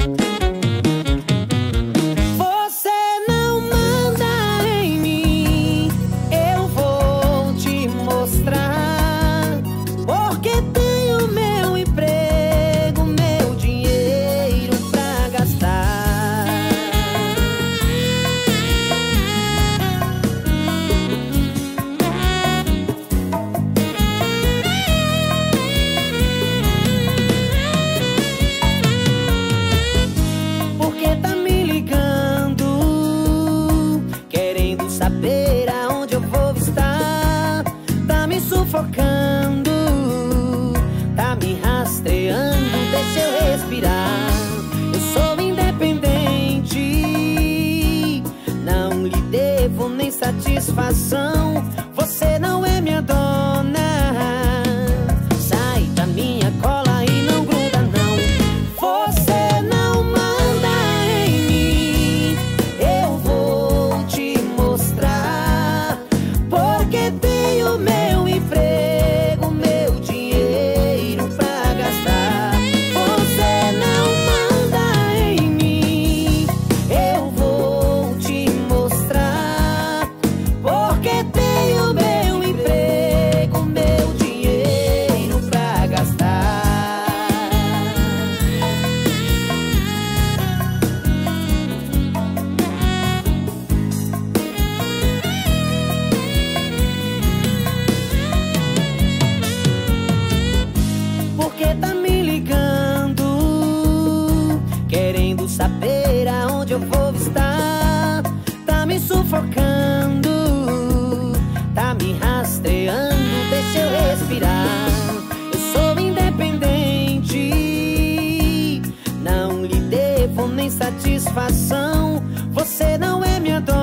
Satisfação, você não é minha dona. Sai da minha cola e não gruda não. Você não manda em mim. Eu vou te mostrar. Porque tenho meu emprego, meu dinheiro pra gastar. Você não manda em mim. Eu vou te mostrar. Porque tenho meu emprego, meu dinheiro pra gastar. Porque tá me ligando, querendo saber aonde eu vou estar. Tá me sufocando, tá me rastreando, deixa eu respirar. Eu sou independente, não lhe devo nem satisfação. Você não é minha dona.